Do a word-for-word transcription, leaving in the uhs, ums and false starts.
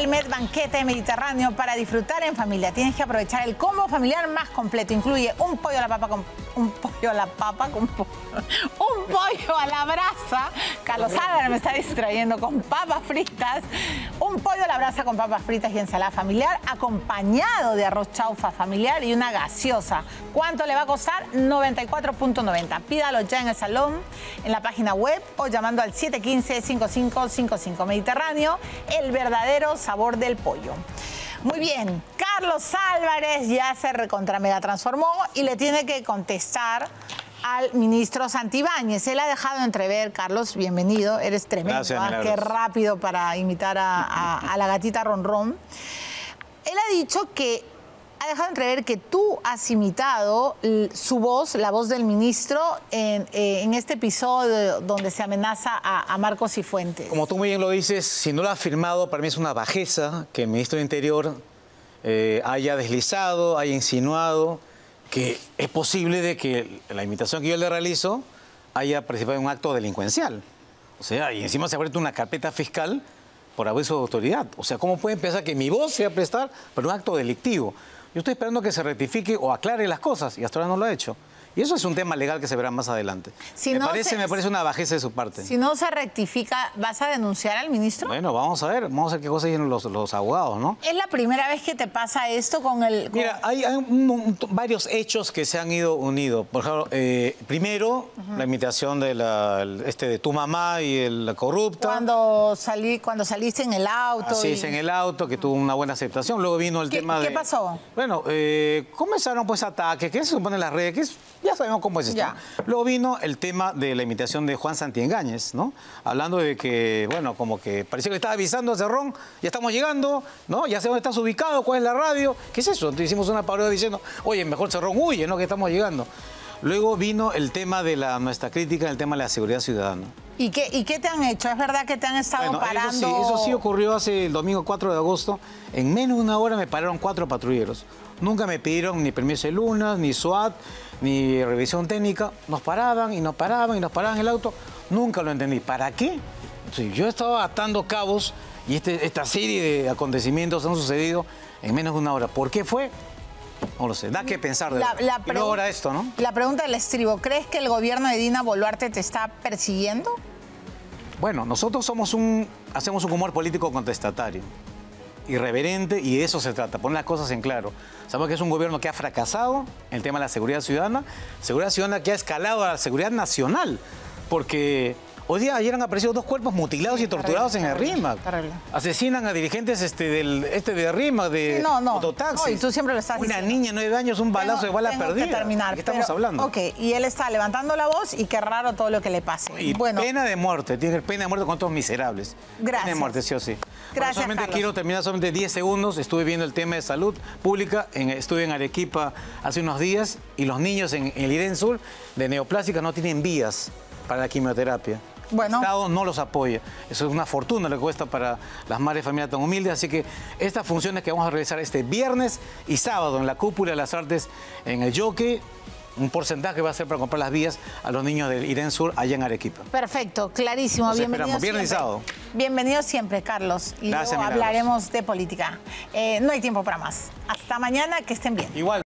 Unimed Banquete Mediterráneo para disfrutar en familia. Tienes que aprovechar el combo familiar más completo. Incluye un pollo a la papa con un pollo a la papa con un pollo a la brasa. Carlos Álvarez me está distrayendo con papas fritas. Un pollo a la brasa con papas fritas y ensalada familiar, acompañado de arroz chaufa familiar y una gaseosa. ¿Cuánto le va a costar? noventa y cuatro punto noventa. Pídalo ya en el salón, en la página web o llamando al siete uno cinco, cinco cinco cinco cinco. Mediterráneo, el verdadero sabor del pollo. Muy bien, Carlos Álvarez ya se recontra mega transformó y le tiene que contestar al ministro Santibáñez. Él ha dejado entrever, Carlos, bienvenido, eres tremendo. Gracias, ¿eh? Qué rápido para imitar a, a, a la gatita Ronrón. Él ha dicho que ha dejado entrever que tú has imitado su voz, la voz del ministro, en, eh, en este episodio donde se amenaza a, a Marcos Cifuentes. Como tú muy bien lo dices, si no lo has firmado, para mí es una bajeza que el ministro de Interior eh, haya deslizado, haya insinuado que es posible de que la imitación que yo le realizo haya participado en un acto delincuencial. O sea, y encima se ha abierto una carpeta fiscal por abuso de autoridad. O sea, ¿cómo pueden pensar que mi voz se va a prestar para un acto delictivo? Yo estoy esperando que se rectifique o aclare las cosas y hasta ahora no lo ha hecho. Y eso es un tema legal que se verá más adelante. Si me, no parece, se, me parece una bajeza de su parte. Si no se rectifica, ¿vas a denunciar al ministro? Bueno, vamos a ver, vamos a ver qué cosas dicen los, los abogados, ¿no? ¿Es la primera vez que te pasa esto con el...? Con... Mira, hay, hay un, un, varios hechos que se han ido unidos. Por ejemplo, eh, primero, uh-huh. la imitación de, la, este, de tu mamá y el, la corrupta. Cuando, salí, cuando saliste en el auto. Así y... es, en el auto, que tuvo una buena aceptación. Luego vino el ¿Qué, tema de... ¿Qué pasó? Bueno, eh, comenzaron pues ataques, que se supone en las redes, que es, ya sabemos cómo es esto. Ya. Luego vino el tema de la imitación de Juan Santibáñez, ¿no? Hablando de que, bueno, como que parecía que le estaba avisando a Cerrón, ya estamos llegando, ¿no? Ya sé dónde estás ubicado, cuál es la radio. ¿Qué es eso? Entonces hicimos una parodia diciendo, oye, mejor Cerrón huye, ¿no? Que estamos llegando. Luego vino el tema de la, nuestra crítica, el tema de la seguridad ciudadana. ¿Y qué, ¿Y qué te han hecho? ¿Es verdad que te han estado bueno, parando? Eso sí, eso sí ocurrió hace el domingo cuatro de agosto. En menos de una hora me pararon cuatro patrulleros. Nunca me pidieron ni permiso de lunas, ni SWAT, ni revisión técnica. Nos paraban y nos paraban y nos paraban el auto. Nunca lo entendí. ¿Para qué? Sí, yo estaba atando cabos y este, esta serie de acontecimientos han sucedido en menos de una hora. ¿Por qué fue? No lo sé, da que pensar de la, la y luego ahora esto, ¿no? La pregunta del estribo, ¿crees que el gobierno de Dina Boluarte te está persiguiendo? Bueno, nosotros somos un, hacemos un humor político contestatario, irreverente, y de eso se trata, poner las cosas en claro. Sabemos que es un gobierno que ha fracasado en el tema de la seguridad ciudadana, seguridad ciudadana que ha escalado a la seguridad nacional, porque... Hoy día, ayer han aparecido dos cuerpos mutilados sí, y torturados terrible, en el RIMAC. Terrible. Asesinan a dirigentes este, del, este de RIMAC, de sí, no, no. mototaxis. No, y tú siempre lo estás Una diciendo. niña de nueve años, un balazo tengo, de bala tengo perdida. Que terminar, ¿De qué estamos pero, hablando? Ok, y él está levantando la voz y qué raro todo lo que le pase. Y bueno, pena de muerte, tiene pena de muerte con todos miserables. Gracias. Pena de muerte, sí o sí. Gracias, bueno, solamente Carlos. quiero terminar solamente diez segundos. Estuve viendo el tema de salud pública. En, estuve en Arequipa hace unos días y los niños en, en el IREN Sur de neoplástica no tienen vías para la quimioterapia. Bueno. El Estado no los apoya. Eso es una fortuna lo que cuesta para las madres de familia tan humildes. Así que estas funciones que vamos a realizar este viernes y sábado en la Cúpula de las Artes en el Jockey, un porcentaje va a ser para comprar las vías a los niños del IREN Sur allá en Arequipa. Perfecto, clarísimo. Nos Bienvenido esperamos, viernes y siempre. sábado. Bienvenido siempre, Carlos. Y Gracias, luego Milagros. hablaremos de política. Eh, no hay tiempo para más. Hasta mañana, que estén bien. Igual.